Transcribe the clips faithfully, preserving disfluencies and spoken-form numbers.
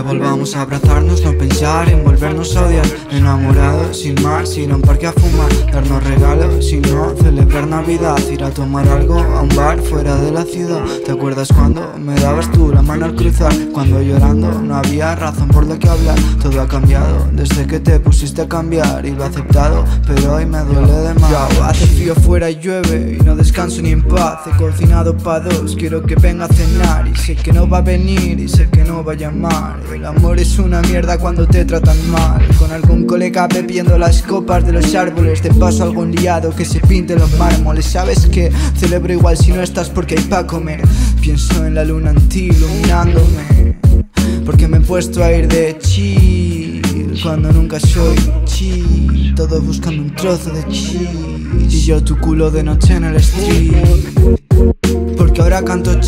volvamos a abrazarnos, no pensar en volvernos a odiar. Enamorados, sin más, ir a un parque a fumar, darnos regalos, sin no celebrar Navidad, ir a tomar algo a un bar fuera de la ciudad. ¿Te acuerdas cuando me dabas tú la mano al cruzar? Cuando llorando no había razón por la que hablar. Todo ha cambiado desde que te pusiste a cambiar, y lo he aceptado, pero hoy me duele de más. Yo, hace frío fuera y llueve y no descanso ni en paz. He cocinado pa' dos, quiero que venga a cenar, y sé que no va a venir y sé que no va a llamar. El amor es una mierda cuando te tratan mal. Con algún colega bebiendo las copas de los árboles, de paso algún liado que se pinte los mármoles. ¿Sabes qué? Celebro igual si no estás porque hay pa' comer. Pienso en la luna en ti iluminándome, porque me he puesto a ir de chill cuando nunca soy chill. Todos buscando un trozo de chill y yo tu culo de noche en el street, porque ahora canto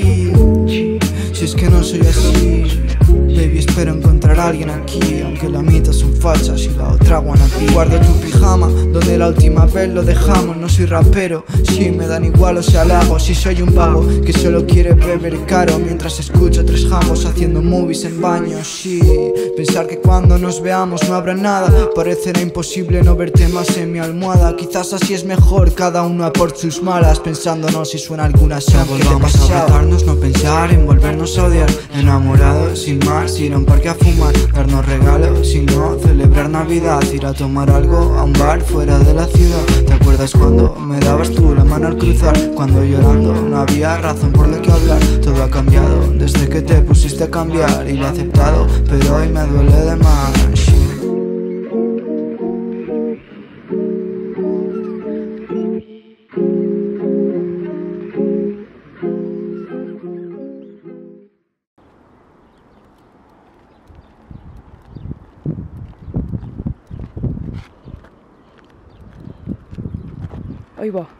chill. Si es que no soy así, baby, espero encontrar a alguien aquí, aunque la mitad son falsas y la otra wannabe. Guardo tu pijama donde la última vez lo dejamos. No soy rapero, sí, me dan igual los halagos. Si soy un vago que solo quiere beber caro mientras escucho tres jambos haciendo movies en baños. Sí, pensar que cuando nos veamos no habrá nada, parecerá imposible no verte más en mi almohada. Quizás así es mejor, cada uno a por sus malas, pensándonos si suena alguna song que te Volvamos a abrazarnos, no pensar en volvernos a odiar. Enamorados, sin más, ir a un parque a fumar, darnos regalos, sin no celebrar Navidad, ir a tomar algo a un bar fuera de la ciudad. ¿Te acuerdas cuando me dabas tú la mano al cruzar? Cuando llorando no había razón por la que hablar. Todo ha cambiado desde que te pusiste a cambiar, y lo he aceptado, pero hoy me duele de más. Ahí va.